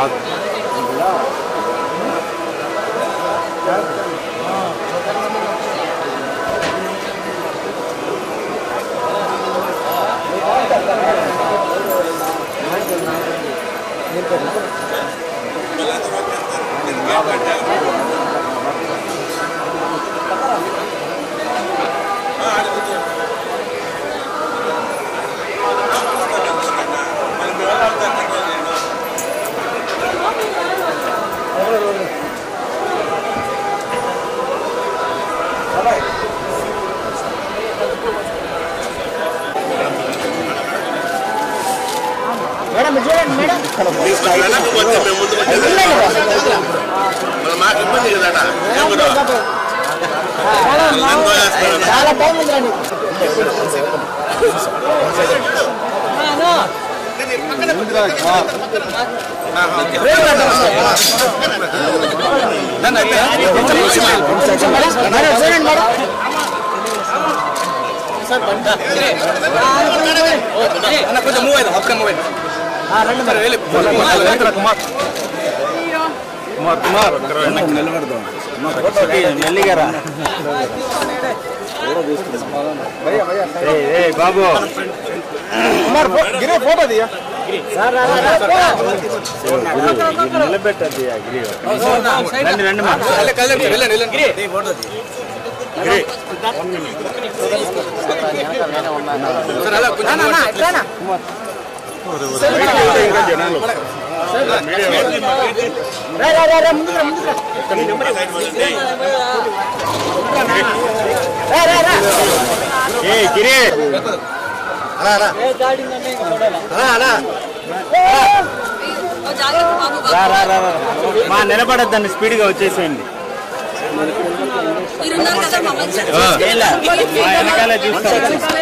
బాబు గిరి photo దియా నిలబెట్టది రండి రండి గిరి మా నిలబడద్దండి స్పీడ్ గా వచ్చేసేయండి వెనకాలే చూస్తాం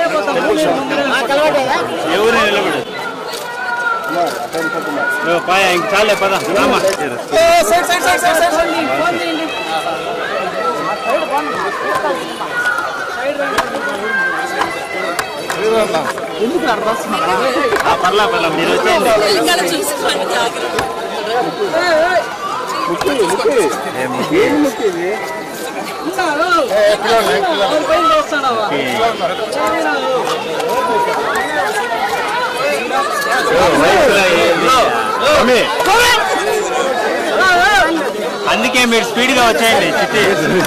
ఎవరు నిలబడదు ఇంక చాలే పద పర్లా పర్లా మీరు వచ్చేయండి అందుకే మీరు స్పీడ్ గా వచ్చేయండి చిట్టి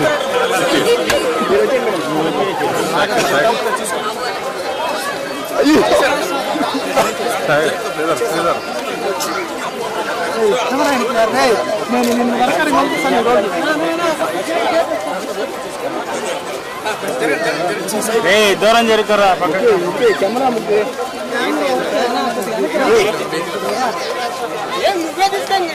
దూరం జరుగుతారా కెమెరా